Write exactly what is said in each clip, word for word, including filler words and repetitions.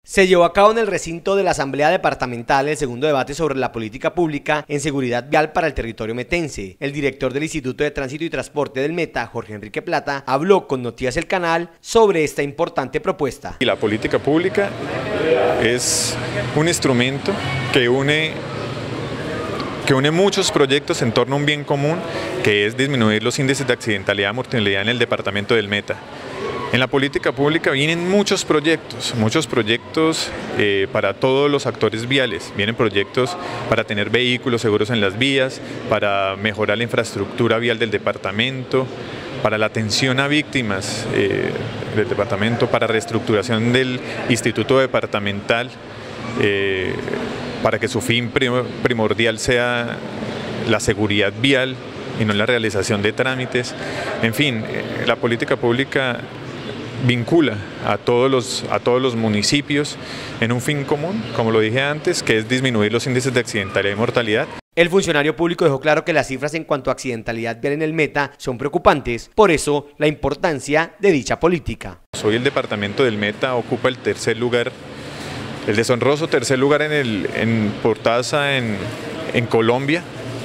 Se llevó a cabo en el recinto de la Asamblea Departamental el segundo debate sobre la política pública en seguridad vial para el territorio metense. El director del Instituto de Tránsito y Transporte del Meta, Jorge Enrique Plata, habló con Noticias El Canal sobre esta importante propuesta. Y la política pública es un instrumento que une, que une muchos proyectos en torno a un bien común, que es disminuir los índices de accidentalidad y mortalidad en el departamento del Meta. En la política pública vienen muchos proyectos, muchos proyectos eh, para todos los actores viales. Vienen proyectos para tener vehículos seguros en las vías, para mejorar la infraestructura vial del departamento, para la atención a víctimas eh, del departamento, para reestructuración del Instituto Departamental, eh, para que su fin primordial sea la seguridad vial y no la realización de trámites. En fin, eh, la política pública vincula a todos los, a todos los municipios en un fin común, como lo dije antes, que es disminuir los índices de accidentalidad y mortalidad. El funcionario público dejó claro que las cifras en cuanto a accidentalidad vial en el Meta son preocupantes, por eso la importancia de dicha política. Hoy el departamento del Meta ocupa el tercer lugar, el deshonroso tercer lugar en, el, en por tasa en, en Colombia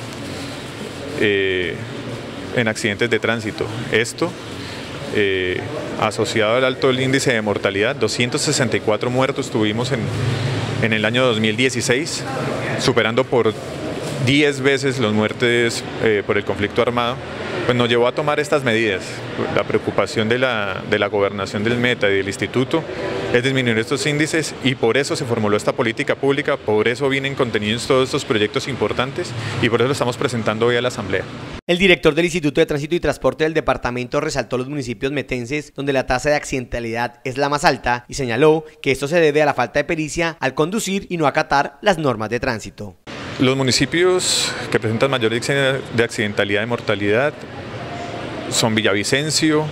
eh, en accidentes de tránsito. Esto Eh, asociado al alto índice de mortalidad, doscientos sesenta y cuatro muertos tuvimos en, en el año dos mil dieciséis, superando por diez veces las muertes eh, por el conflicto armado, pues nos llevó a tomar estas medidas. La preocupación de la, de la gobernación del Meta y del instituto es disminuir estos índices y por eso se formuló esta política pública, por eso vienen contenidos todos estos proyectos importantes y por eso lo estamos presentando hoy a la Asamblea. El director del Instituto de Tránsito y Transporte del departamento resaltó los municipios metenses donde la tasa de accidentalidad es la más alta y señaló que esto se debe a la falta de pericia al conducir y no acatar las normas de tránsito. Los municipios que presentan mayor índice de accidentalidad y mortalidad son Villavicencio,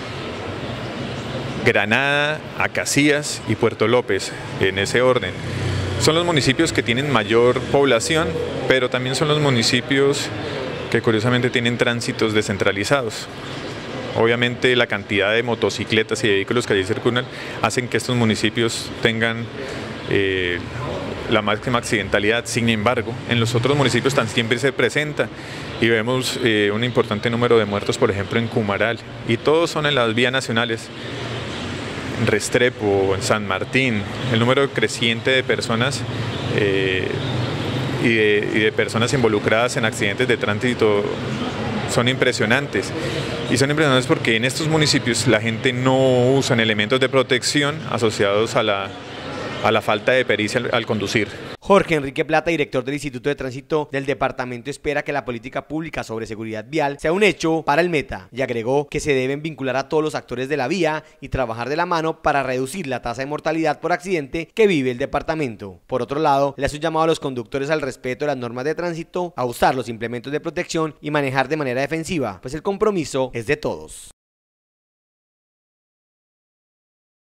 Granada, Acacías y Puerto López, en ese orden. Son los municipios que tienen mayor población, pero también son los municipios que curiosamente tienen tránsitos descentralizados. Obviamente la cantidad de motocicletas y de vehículos que allí circulan hacen que estos municipios tengan eh, la máxima accidentalidad. Sin embargo, en los otros municipios tan siempre se presenta y vemos eh, un importante número de muertos, por ejemplo en Cumaral, y todos son en las vías nacionales, en Restrepo, en San Martín. El número creciente de personas eh, y, de, y de personas involucradas en accidentes de tránsito son impresionantes. Y son impresionantes porque en estos municipios la gente no usa elementos de protección asociados a la a la falta de pericia al, al conducir. Jorge Enrique Plata, director del Instituto de Tránsito del departamento, espera que la política pública sobre seguridad vial sea un hecho para el Meta y agregó que se deben vincular a todos los actores de la vía y trabajar de la mano para reducir la tasa de mortalidad por accidente que vive el departamento. Por otro lado, le hace un llamado a los conductores al respeto de las normas de tránsito, a usar los implementos de protección y manejar de manera defensiva, pues el compromiso es de todos.